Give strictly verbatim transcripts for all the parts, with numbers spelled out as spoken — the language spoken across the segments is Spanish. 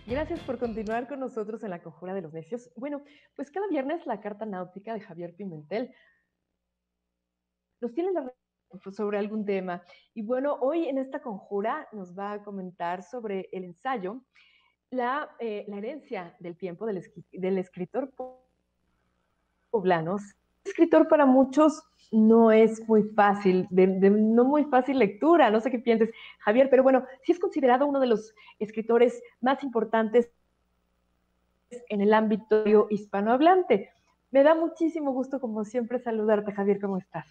Gracias por continuar con nosotros en la Conjura de los Necios. Bueno, pues cada viernes la carta náutica de Javier Pimentel nos tiene la pues, sobre algún tema. Y bueno, hoy en esta conjura nos va a comentar sobre el ensayo, la, eh, la herencia del tiempo del, del escritor poblano. Escritor para muchos no es muy fácil, de, de, no muy fácil lectura, no sé qué pienses, Javier, pero bueno, sí es considerado uno de los escritores más importantes en el ámbito hispanohablante. Me da muchísimo gusto, como siempre, saludarte, Javier, ¿cómo estás?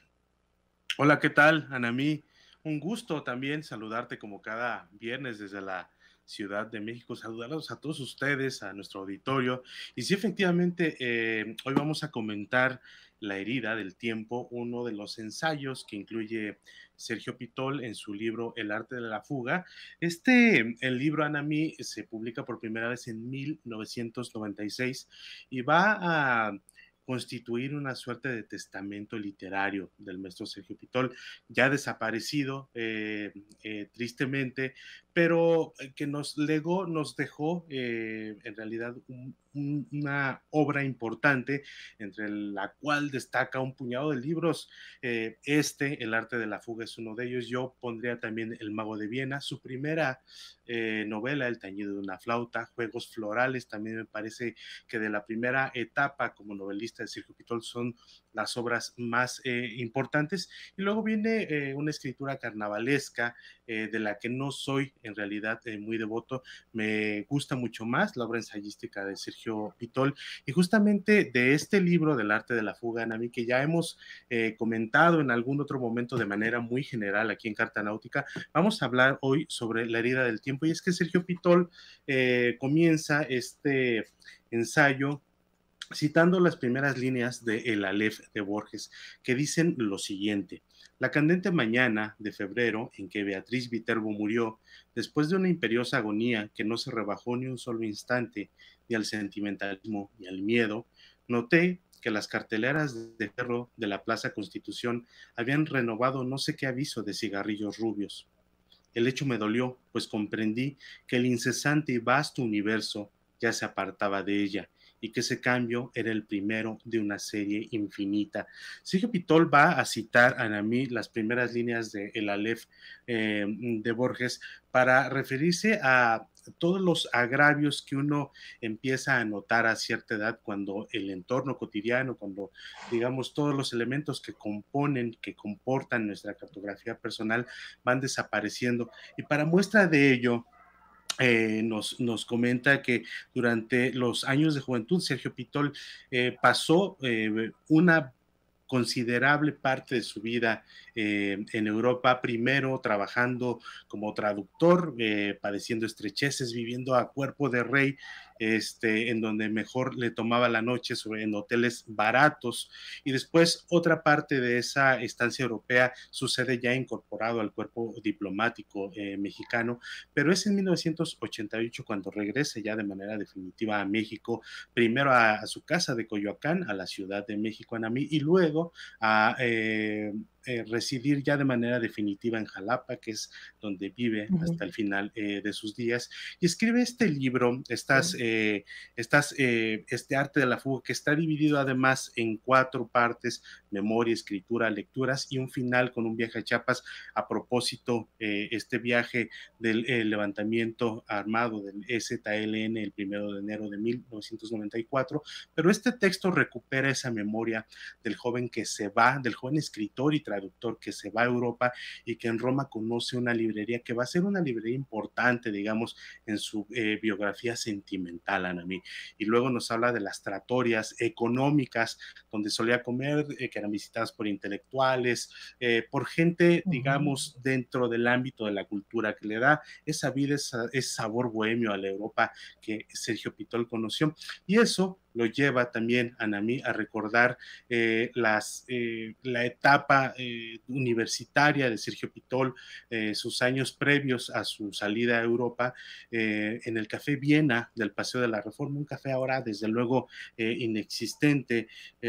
Hola, ¿qué tal, Anamí? Un gusto también saludarte como cada viernes desde la Ciudad de México, saludarlos a todos ustedes, a nuestro auditorio. Y sí, efectivamente, eh, hoy vamos a comentar La herida del tiempo, uno de los ensayos que incluye Sergio Pitol en su libro El arte de la fuga. Este, el libro, Anamí, se publica por primera vez en mil novecientos noventa y seis y va a constituir una suerte de testamento literario del maestro Sergio Pitol, ya desaparecido eh, eh, tristemente, pero que nos legó, nos dejó eh, en realidad un, un, una obra importante, entre la cual destaca un puñado de libros. Eh, este, El arte de la fuga, es uno de ellos. Yo pondría también El mago de Viena, su primera eh, novela, El tañido de una flauta, Juegos florales, también me parece que de la primera etapa como novelista de Sergio Pitol son las obras más eh, importantes. Y luego viene eh, una escritura carnavalesca eh, de la que no soy en realidad eh, muy devoto. Me gusta mucho más la obra ensayística de Sergio Pitol, y justamente de este libro del arte de la fuga, Nami, que ya hemos eh, comentado en algún otro momento de manera muy general aquí en Carta Náutica, vamos a hablar hoy sobre La herida del tiempo. Y es que Sergio Pitol eh, comienza este ensayo citando las primeras líneas de El Aleph de Borges, que dicen lo siguiente: la candente mañana de febrero en que Beatriz Viterbo murió, después de una imperiosa agonía que no se rebajó ni un solo instante, ni al sentimentalismo ni al miedo, noté que las carteleras de ferro de la Plaza Constitución habían renovado no sé qué aviso de cigarrillos rubios. El hecho me dolió, pues comprendí que el incesante y vasto universo ya se apartaba de ella, y que ese cambio era el primero de una serie infinita. Sergio Pitol va a citar a Nami las primeras líneas de El Aleph eh, de Borges para referirse a todos los agravios que uno empieza a notar a cierta edad, cuando el entorno cotidiano, cuando digamos todos los elementos que componen, que comportan nuestra cartografía personal van desapareciendo. Y para muestra de ello, eh, nos, nos comenta que durante los años de juventud Sergio Pitol eh, pasó eh, una considerable parte de su vida eh, en Europa, primero trabajando como traductor, eh, padeciendo estrecheces, viviendo a cuerpo de rey, este, en donde mejor le tomaba la noche, sobre, en hoteles baratos, y después otra parte de esa estancia europea sucede ya incorporado al cuerpo diplomático eh, mexicano, pero es en mil novecientos ochenta y ocho cuando regresa ya de manera definitiva a México, primero a, a su casa de Coyoacán, a la Ciudad de México, Anamí, y luego a eh, eh, residir ya de manera definitiva en Jalapa, que es donde vive Uh -huh. hasta el final eh, de sus días, y escribe este libro, estas, Sí. eh, estas, eh, este arte de la fuga, que está dividido además en cuatro partes: memoria, escritura, lecturas y un final con un viaje a Chiapas, a propósito eh, este viaje del eh, levantamiento armado del E Z L N el primero de enero de mil novecientos noventa y cuatro. Pero este texto recupera esa memoria del joven que se va, del joven escritor y traductor que se va a Europa y que en Roma conoce una librería que va a ser una librería importante, digamos, en su eh, biografía sentimental, Anami. Y luego nos habla de las tratorias económicas donde solía comer, eh, que eran visitadas por intelectuales, eh, por gente, Uh -huh. digamos, dentro del ámbito de la cultura, que le da esa vida, esa, ese sabor bohemio a la Europa que Sergio Pitol conoció. Y eso lo lleva también a Nami a recordar eh, las, eh, la etapa eh, universitaria de Sergio Pitol, eh, sus años previos a su salida a Europa, eh, en el Café Viena del Paseo de la Reforma, un café ahora desde luego eh, inexistente,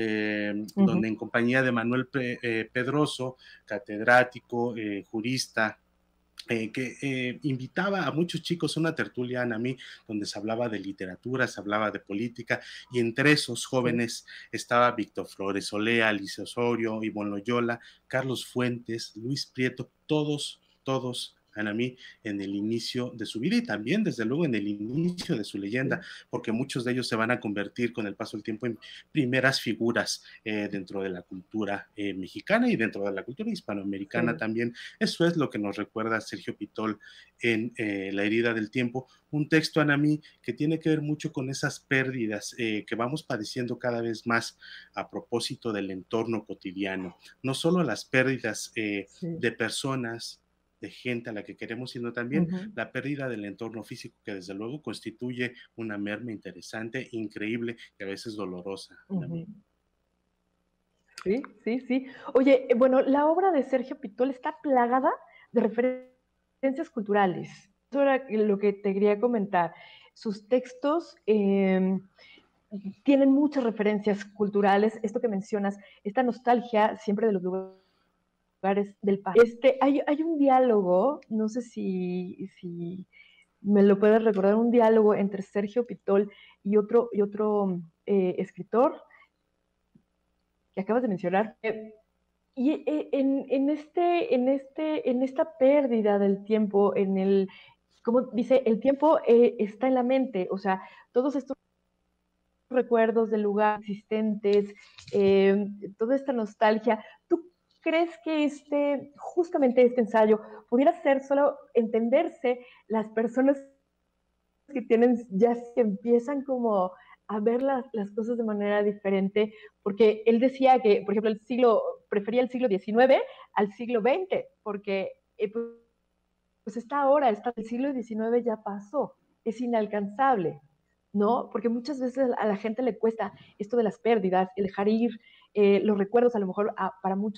eh, Uh -huh. donde en compañía de Manuel Pe eh, Pedroso, catedrático, eh, jurista, Eh, que eh, invitaba a muchos chicos a una tertulia, Anami, donde se hablaba de literatura, se hablaba de política, y entre esos Sí. jóvenes estaba Víctor Flores Olea, Alicia Osorio, Ivonne Loyola, Carlos Fuentes, Luis Prieto, todos, todos, Anami, en el inicio de su vida y también, desde luego, en el inicio de su leyenda, Sí. porque muchos de ellos se van a convertir con el paso del tiempo en primeras figuras eh, dentro de la cultura eh, mexicana y dentro de la cultura hispanoamericana Sí. también. Eso es lo que nos recuerda Sergio Pitol en eh, La herida del tiempo, un texto, Anami, que tiene que ver mucho con esas pérdidas eh, que vamos padeciendo cada vez más a propósito del entorno cotidiano. No solo las pérdidas eh, Sí. de personas, de gente a la que queremos, sino también Ujú. la pérdida del entorno físico, que desde luego constituye una merma interesante, increíble y a veces dolorosa, Anami. Ujú. Sí, sí, sí. Oye, eh, bueno, la obra de Sergio Pitol está plagada de referencias culturales. Eso era lo que te quería comentar. Sus textos eh, tienen muchas referencias culturales. Esto que mencionas, esta nostalgia siempre de los lugares del país. Este, hay, hay un diálogo, no sé si, si me lo puedes recordar, un diálogo entre Sergio Pitol y otro, y otro eh, escritor que acabas de mencionar. Eh, Y eh, en, en, este, en, este, en esta pérdida del tiempo, en el, como dice, el tiempo eh, está en la mente, o sea, todos estos recuerdos del lugar existentes, eh, toda esta nostalgia. ¿Tú crees que este, justamente este ensayo pudiera ser solo entenderse las personas que tienen, ya se empiezan como a ver las, las cosas de manera diferente, porque él decía que, por ejemplo, el siglo, prefería el siglo diecinueve al siglo veinte, porque eh, pues esta hora, esta, el siglo diecinueve ya pasó, es inalcanzable, ¿no? Porque muchas veces a la gente le cuesta esto de las pérdidas, el dejar ir eh, los recuerdos, a lo mejor a, para muchos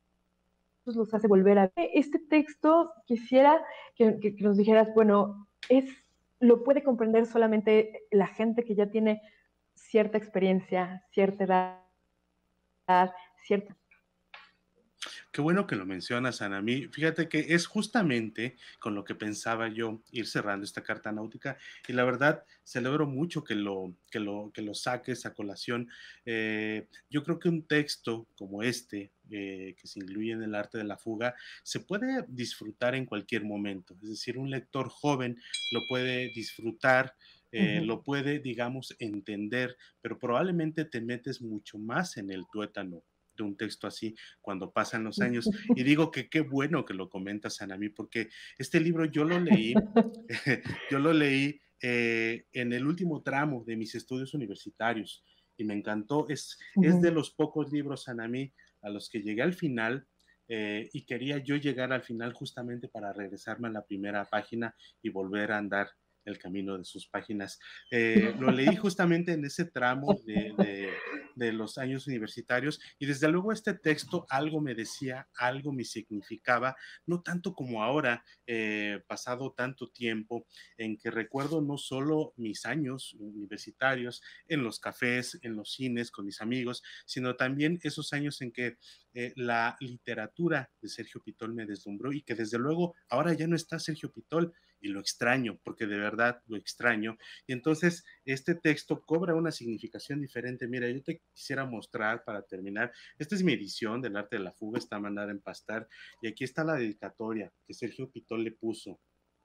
los hace volver a ver. Este texto quisiera que, que, que nos dijeras, bueno, es, lo puede comprender solamente la gente que ya tiene cierta experiencia, cierta edad, cierta... Qué bueno que lo mencionas, Anami. Fíjate que es justamente con lo que pensaba yo ir cerrando esta carta náutica y la verdad celebro mucho que lo, que lo, que lo saques a colación. Eh, yo creo que un texto como este, eh, que se incluye en el arte de la fuga, se puede disfrutar en cualquier momento. Es decir, un lector joven lo puede disfrutar. Uh Eh, -huh. lo puede, digamos, entender, pero probablemente te metes mucho más en el tuétano de un texto así cuando pasan los años. Y digo que qué bueno que lo comentas, Anami, porque este libro yo lo leí, yo lo leí eh, en el último tramo de mis estudios universitarios y me encantó. Es, Uh es de -huh. los pocos libros, Anami, a los que llegué al final. Eh, y quería yo llegar al final justamente para regresarme a la primera página y volver a andar el camino de sus páginas. Eh, lo leí justamente en ese tramo de, de, de los años universitarios y desde luego este texto algo me decía, algo me significaba, no tanto como ahora, eh, pasado tanto tiempo, en que recuerdo no solo mis años universitarios en los cafés, en los cines con mis amigos, sino también esos años en que eh, la literatura de Sergio Pitol me deslumbró y que desde luego ahora ya no está Sergio Pitol y lo extraño, porque de verdad lo extraño. Y entonces este texto cobra una significación diferente. Mira, yo te quisiera mostrar para terminar, esta es mi edición del arte de la fuga, está mandada a empastar y aquí está la dedicatoria que Sergio Pitol le puso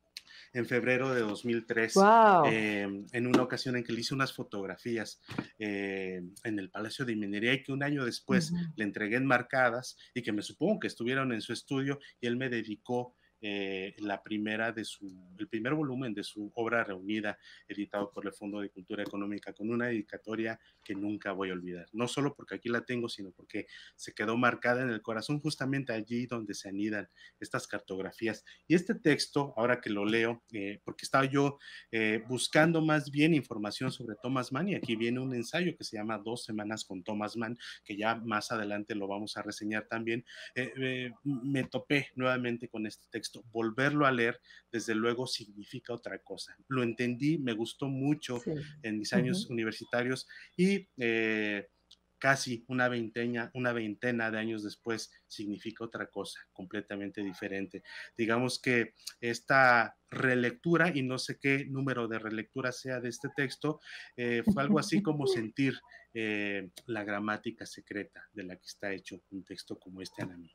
en febrero de dos mil tres, Wow. eh, en una ocasión en que le hice unas fotografías eh, en el Palacio de Minería y que un año Uh después -huh. le entregué enmarcadas y que me supongo que estuvieron en su estudio y él me dedicó eh, la primera de su, el primer volumen de su obra reunida, editado por el Fondo de Cultura Económica, con una dedicatoria que nunca voy a olvidar. No solo porque aquí la tengo, sino porque se quedó marcada en el corazón, justamente allí donde se anidan estas cartografías. Y este texto, ahora que lo leo, eh, porque estaba yo eh, buscando más bien información sobre Thomas Mann, y aquí viene un ensayo que se llama Dos semanas con Thomas Mann, que ya más adelante lo vamos a reseñar también, eh, eh, me topé nuevamente con este texto. Volverlo a leer, desde luego, significa otra cosa. Lo entendí, me gustó mucho Sí. en mis Uh años -huh. universitarios y... Eh, casi una veintena, una veintena de años después significa otra cosa completamente diferente. Digamos que esta relectura, y no sé qué número de relectura sea de este texto, eh, fue algo así como sentir eh, la gramática secreta de la que está hecho un texto como este, Anami.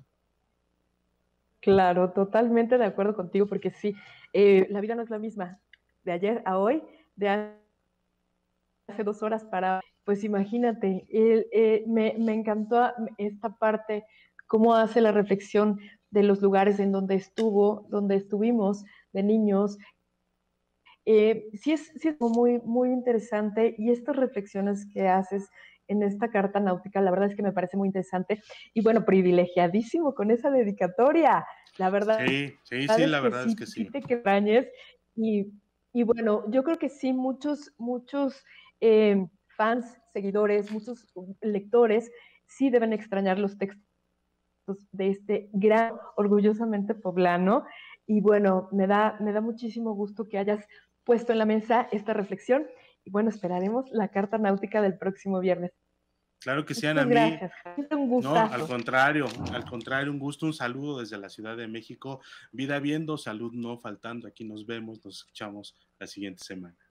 Claro, totalmente de acuerdo contigo, porque sí, eh, la vida no es la misma de ayer a hoy, de hace dos horas para, pues imagínate, él, eh, me, me encantó esta parte, cómo hace la reflexión de los lugares en donde estuvo, donde estuvimos de niños. Eh, sí, es, sí es muy, muy interesante y estas reflexiones que haces en esta carta náutica, la verdad es que me parece muy interesante y bueno, privilegiadísimo con esa dedicatoria. La verdad Sí, sí, sí, es la que verdad es sí, que sí sí. te extrañes y, y bueno, yo creo que sí, muchos, muchos eh, fans, seguidores, muchos lectores sí deben extrañar los textos de este gran, orgullosamente poblano. Y bueno, me da, me da muchísimo gusto que hayas puesto en la mesa esta reflexión. Y bueno, esperaremos la carta náutica del próximo viernes. Claro que sí, Muchas Anami. gracias. Un No, al gustazo. contrario, al contrario, un gusto, un saludo desde la Ciudad de México. Vida viendo, salud no faltando. Aquí nos vemos, nos escuchamos la siguiente semana.